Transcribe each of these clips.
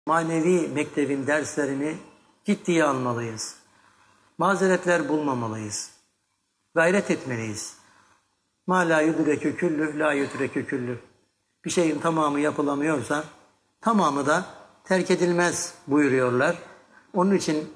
Manevi mektebin derslerini ciddiye almalıyız. Mazeretler bulmamalıyız. Gayret etmeliyiz. Ma la yudrekü küllü, la yudrekü küllü. Bir şeyin tamamı yapılamıyorsa tamamı da terk edilmez buyuruyorlar. Onun için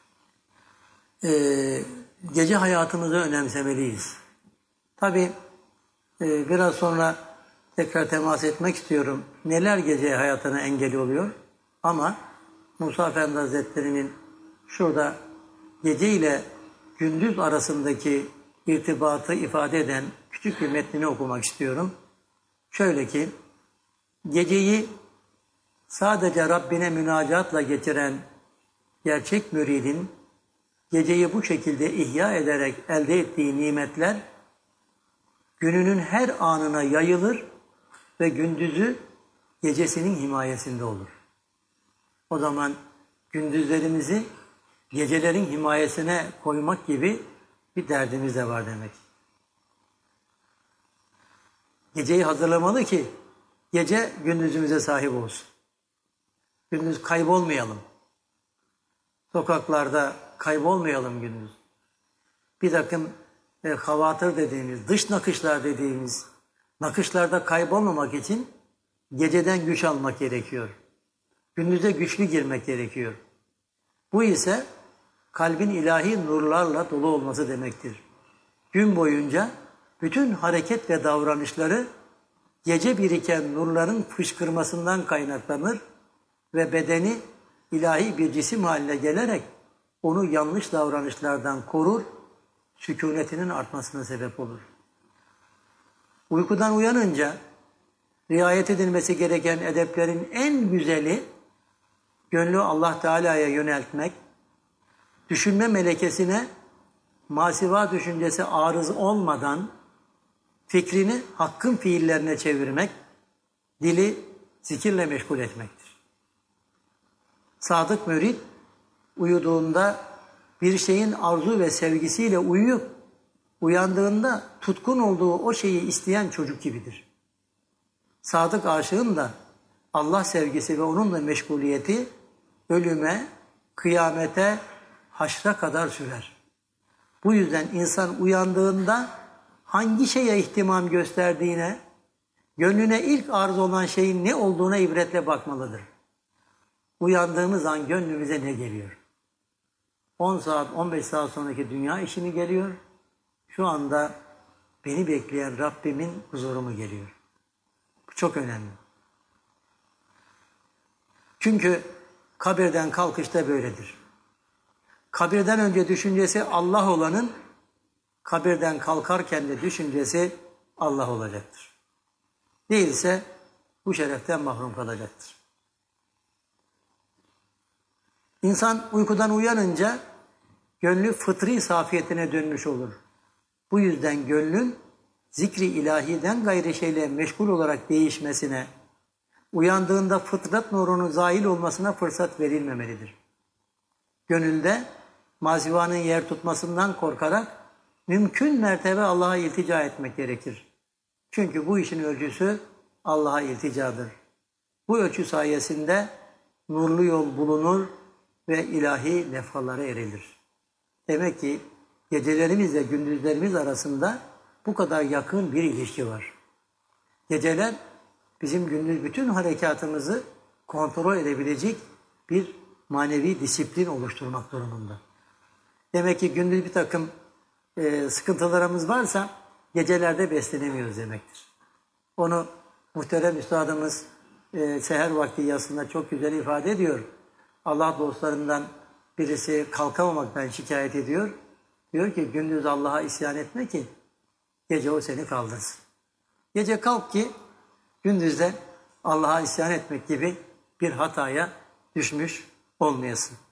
gece hayatımızı önemsemeliyiz. Tabii biraz sonra tekrar temas etmek istiyorum. Neler gece hayatına engel oluyor? Ama Musa Efendi Hazretleri'nin şurada gece ile gündüz arasındaki irtibatı ifade eden küçük bir metnini okumak istiyorum. Şöyle ki, geceyi sadece Rabbine münacatla geçiren gerçek müridin geceyi bu şekilde ihya ederek elde ettiği nimetler gününün her anına yayılır ve gündüzü gecesinin himayesinde olur. O zaman gündüzlerimizi gecelerin himayesine koymak gibi bir derdimiz de var demek. Geceyi hazırlamalı ki gece gündüzümüze sahip olsun. Gündüz kaybolmayalım. Sokaklarda kaybolmayalım gündüz. Bir takım havatır dediğimiz, dış nakışlar dediğimiz nakışlarda kaybolmamak için geceden güç almak gerekiyor. Gündüze güçlü girmek gerekiyor. Bu ise kalbin ilahi nurlarla dolu olması demektir. Gün boyunca bütün hareket ve davranışları gece biriken nurların fışkırmasından kaynaklanır ve bedeni ilahi bir cisim haline gelerek onu yanlış davranışlardan korur, sükunetinin artmasına sebep olur. Uykudan uyanınca riayet edilmesi gereken edeplerin en güzeli gönlü Allah Teala'ya yöneltmek, düşünme melekesine masiva düşüncesi arız olmadan fikrini hakkın fiillerine çevirmek, dili zikirle meşgul etmektir. Sadık mürid uyuduğunda bir şeyin arzu ve sevgisiyle uyuyup uyandığında tutkun olduğu o şeyi isteyen çocuk gibidir. Sadık aşığın da Allah sevgisi ve onunla meşguliyeti ölüme, kıyamete, haşra kadar sürer. Bu yüzden insan uyandığında hangi şeye ihtimam gösterdiğine, gönlüne ilk arz olan şeyin ne olduğuna ibretle bakmalıdır. Uyandığımız an gönlümüze ne geliyor? 10 saat, 15 saat sonraki dünya işi mi geliyor? Şu anda beni bekleyen Rabbimin huzuru mu geliyor? Bu çok önemli. Çünkü kabirden kalkışta böyledir. Kabirden önce düşüncesi Allah olanın, kabirden kalkarken de düşüncesi Allah olacaktır. Değilse bu şereften mahrum kalacaktır. İnsan uykudan uyanınca gönlü fıtri safiyetine dönmüş olur. Bu yüzden gönlün zikri ilahiden gayri şeyle meşgul olarak değişmesine, uyandığında fıtrat nurunun zahil olmasına fırsat verilmemelidir. Gönülde mazivanın yer tutmasından korkarak mümkün mertebe Allah'a iltica etmek gerekir. Çünkü bu işin ölçüsü Allah'a ilticadır. Bu ölçü sayesinde nurlu yol bulunur ve ilahi lefhalara erilir. Demek ki gecelerimizle gündüzlerimiz arasında bu kadar yakın bir ilişki var. Geceler bizim gündüz bütün harekatımızı kontrol edebilecek bir manevi disiplin oluşturmak durumunda. Demek ki gündüz bir takım sıkıntılarımız varsa gecelerde beslenemiyoruz demektir. Onu muhterem üstadımız seher vakti yazısında çok güzel ifade ediyor. Allah dostlarından birisi kalkamamaktan şikayet ediyor. Diyor ki gündüz Allah'a isyan etme ki gece o seni kaldırsın. Gece kalk ki gündüzde Allah'a isyan etmek gibi bir hataya düşmüş olmayasın.